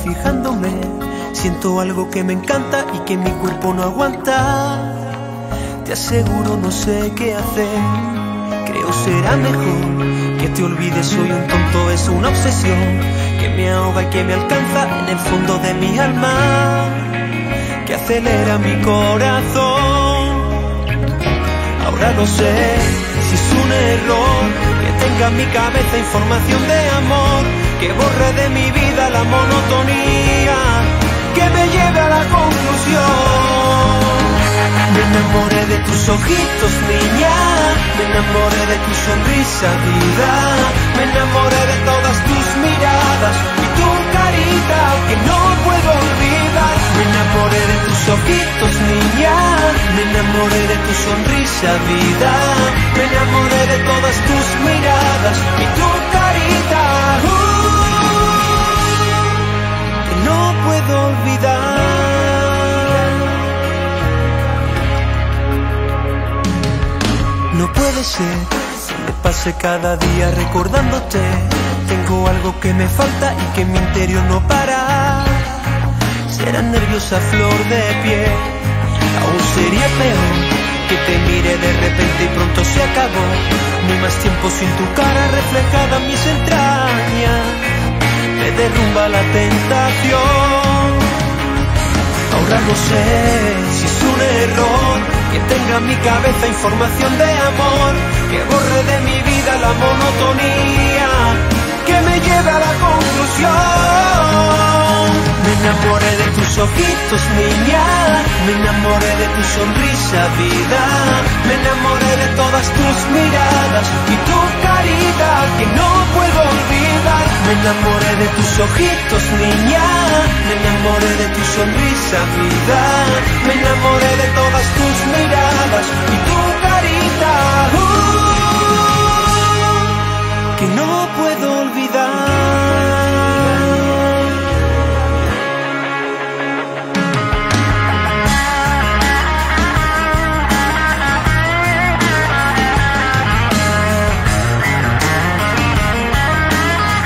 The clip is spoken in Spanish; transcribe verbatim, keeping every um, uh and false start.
fijándome. Siento algo que me encanta y que mi cuerpo no aguanta. Te aseguro no sé qué hacer. Creo será mejor que te olvides, soy un tonto, es una obsesión que me ahoga y que me alcanza en el fondo de mi alma, que acelera mi corazón. Ahora no sé si es un error que tenga en mi cabeza información de amor, que borre de mi vida la monotonía, que me lleve a la conclusión. Me enamoré de tus ojitos, niña, me enamoré de tu sonrisa, vida, me enamoré de todas tus miradas y tu carita que no puedo olvidar. Me enamoré de tus ojitos, niña, me enamoré de tu sonrisa, vida, me enamoré de todas tus miradas y tu carita uh, que no puedo olvidar. No puede ser que me pase cada día recordándote. Tengo algo que me falta y que en mi interior no para. Será nerviosa flor de piel. Aún sería peor que te mire de repente y pronto se acabó. No hay más tiempo sin tu cara reflejada en mis entrañas. Me derrumba la tentación. Ahora no sé si es un error que tenga en mi cabeza información de amor, que borre de mi vida la monotonía, que me lleve a la conclusión. Me enamoré de tus ojitos, niña, me enamoré de tu sonrisa, vida, me enamoré de todas tus miradas y tu carita que no puedo olvidar. Me enamoré de tus ojitos, niña, me enamoré de tu sonrisa, vida, me enamoré de todas tus miradas